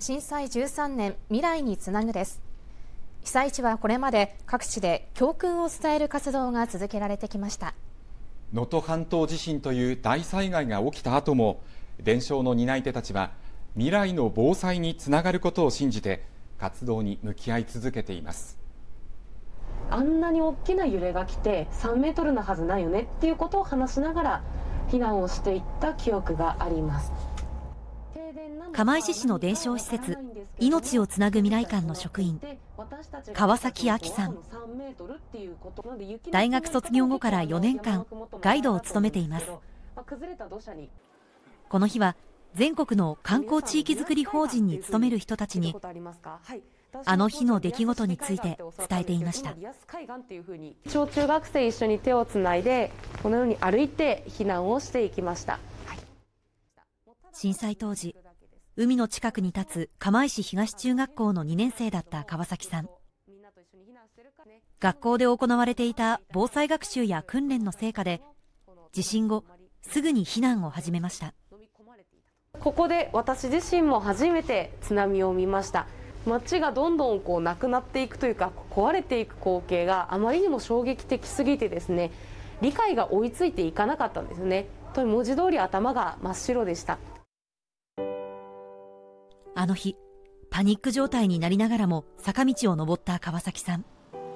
震災13年未来につなぐです。被災地はこれまで各地で教訓を伝える活動が続けられてきました。 能登半島地震という大災害が起きた後も、伝承の担い手たちは未来の防災につながることを信じて活動に向き合い続けています。 あんなに大きな揺れが来て3メートルのはずないよねっていうことを話しながら避難をしていった記憶があります。 釜石市の伝承施設、命をつなぐ未来館の職員、川崎亜紀さん。大学卒業後から4年間ガイドを務めています。この日は全国の観光地域づくり法人に勤める人たちにあの日の出来事について伝えていました。 小中学生一緒に手をつないでこのように歩いて避難をしていきました。 震災当時、海の近くに立つ釜石東中学校の2年生だった川崎さん。学校で行われていた防災学習や訓練の成果で地震後すぐに避難を始めました。 ここで私自身も初めて津波を見ました。街がどんどんなくなっていくというか壊れていく光景があまりにも衝撃的すぎてですね、理解が追いついていかなかったんですね。と文字通り頭が真っ白でした。 あの日パニック状態になりながらも坂道を登った川崎さん。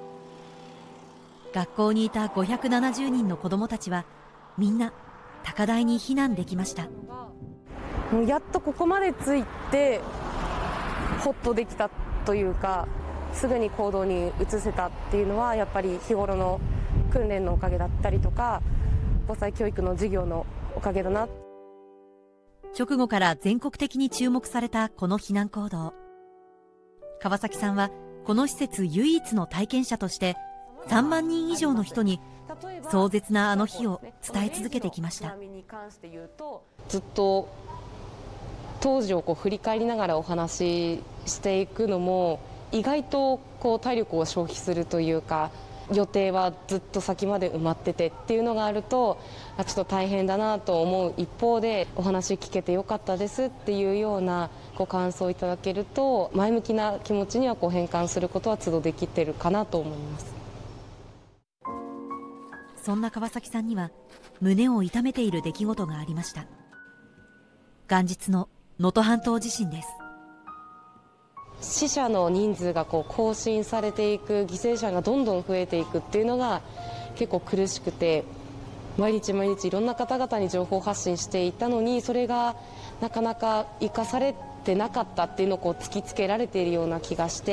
学校にいた570人の子どもたちはみんな高台に避難できました。 もうやっとここまで着いてホッとできたというか、すぐに行動に移せたっていうのはやっぱり日頃の訓練のおかげだったりとか防災教育の授業のおかげだな。 直後から全国的に注目されたこの避難行動。川崎さんはこの施設唯一の体験者として3万人以上の人に壮絶なあの日を伝え続けてきました。 ずっと当時を振り返りながらお話ししていくのも意外と体力を消費するというか、予定はずっと先まで埋まっててっていうのがあるとちょっと大変だなと思う一方で、お話聞けてよかったですっていうような感想をいただけると前向きな気持ちには変換することは都度できてるかなと思います。 そんな川崎さんには胸を痛めている出来事がありました。元日の能登半島地震です。 死者の人数が更新されていく、犠牲者がどんどん増えていくっていうのが結構苦しくて、毎日毎日いろんな方々に情報発信していたのに、それがなかなか生かされてなかったっていうのを突きつけられているような気がして、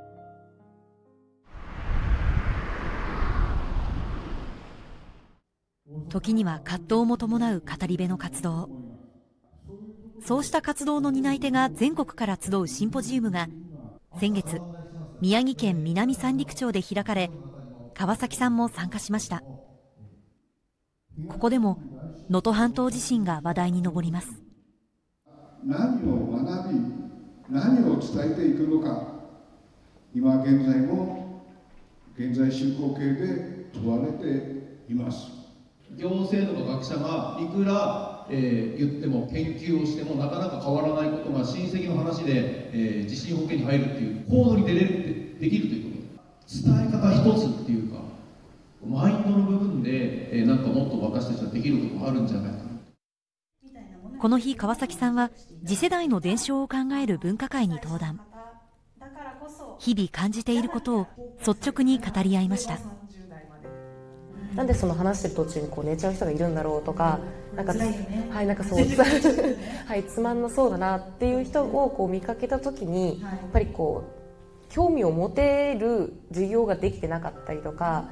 時には葛藤も伴う語り部の活動。そうした活動の担い手が全国から集うシンポジウムが先月宮城県南三陸町で開かれ、川崎さんも参加しました。ここでも能登半島地震が話題に上ります。 何を学び何を伝えていくのか、今現在も現在進行形で問われています。 行政の学者がいくら言っても研究をしてもなかなか変わらないことが親戚の話で、地震保険に入るっていう行動にできるということ、伝え方一つっていうかマインドの部分で、なんかもっと私たちはできることがあるんじゃないかな。 この日川崎さんは次世代の伝承を考える分科会に登壇。日々感じていることを率直に語り合いました。 なんでその話してる途中に寝ちゃう人がいるんだろうとか、なんかそうはいつまんなそうだなっていう人を見かけた時に、やっぱり興味を持てる授業ができてなかったりとか。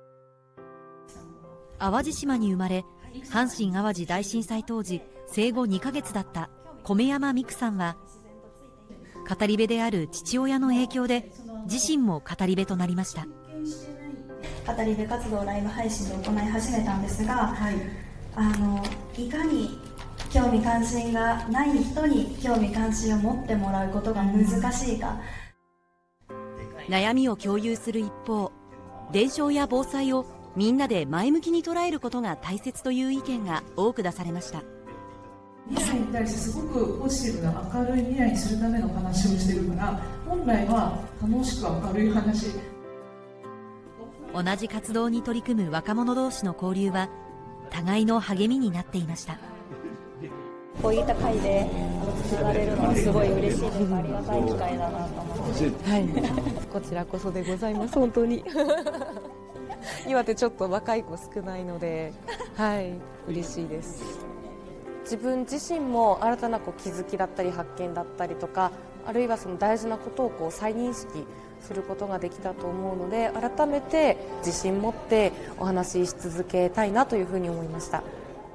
淡路島に生まれ、阪神・淡路大震災当時生後2ヶ月だった米山美久さんは、語り部である父親の影響で自身も語り部となりました。 語り部活動をライブ配信で行い始めたんですが、いかに興味関心がない人に興味関心を持ってもらうことが難しいか。 悩みを共有する一方、伝承や防災をみんなで前向きに捉えることが大切という意見が多く出されました。 未来に対してすごくポジティブな明るい未来にするための話をしてるから、本来は楽しく明るい話。 同じ活動に取り組む若者同士の交流は互いの励みになっていました。 こういった会でつながれるのはすごい嬉しいです。ありがたい機会だなと思って。 はい、こちらこそでございます。本当に岩手ちょっと若い子少ないので、はい、嬉しいです。自分自身も新たな気づきだったり発見だったりとか、あるいはその大事なことを再認識することができたと思うので、改めて自信持ってお話しし続けたいなというふうに思いました。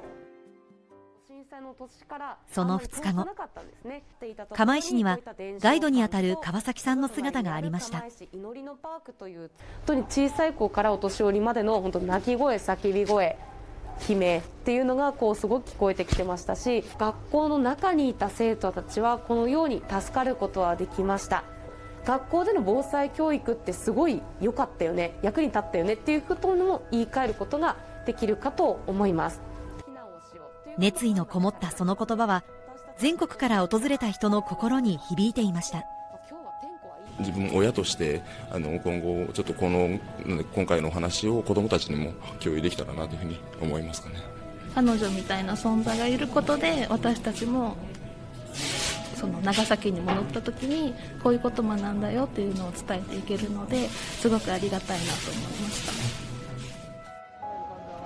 その2日後、釜石にはガイドにあたる川崎さんの姿がありました。 本当に小さい子からお年寄りまでの本当泣き声、叫び声、悲鳴っていうのがすごく聞こえてきてましたし、学校の中にいた生徒たちはこのように助かることはできました。学校での防災教育ってすごい良かったよね、役に立ったよねっていうことも言い換えることができるかと思います。 熱意のこもったその言葉は全国から訪れた人の心に響いていました。 自分親として今後ちょっと今回のお話を子どもたちにも共有できたらなというふうに思いますかね。 彼女みたいな存在がいることで、私たちもその長崎に戻った時にこういうこと学んだよっていうのを伝えていけるので、すごくありがたいなと思いました。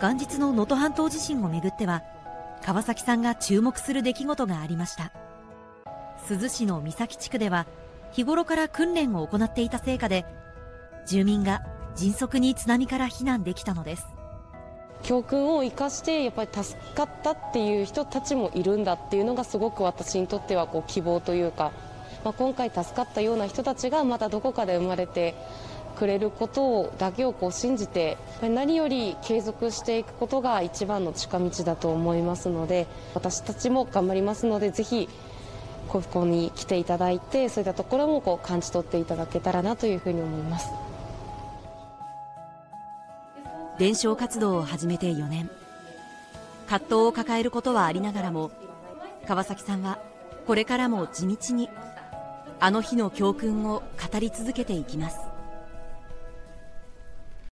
元日の能登半島地震をめぐっては川崎さんが注目する出来事がありました。珠洲市の三崎地区では日頃から訓練を行っていた成果で、住民が迅速に津波から避難できたのです。 教訓を生かしてやっぱり助かったっていう人たちもいるんだっていうのがすごく私にとっては希望というか、今回助かったような人たちがまたどこかで生まれてくれることだけを信じて、何より継続していくことが一番の近道だと思いますので、私たちも頑張りますので、ぜひここに来ていただいて、そういったところも感じ取っていただけたらなというふうに思います。 伝承活動を始めて4年、葛藤を抱えることはありながらも、川崎さんはこれからも地道にあの日の教訓を語り続けていきます。